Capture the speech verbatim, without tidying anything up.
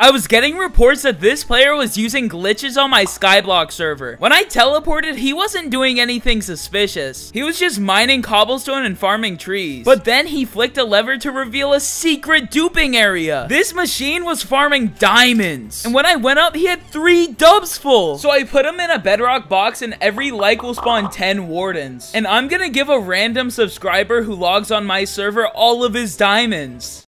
I was getting reports that this player was using glitches on my Skyblock server. When I teleported, he wasn't doing anything suspicious. He was just mining cobblestone and farming trees. But then he flicked a lever to reveal a secret duping area. This machine was farming diamonds. And when I went up, he had three dubs full. So I put him in a bedrock box and every like will spawn ten wardens. And I'm gonna give a random subscriber who logs on my server all of his diamonds.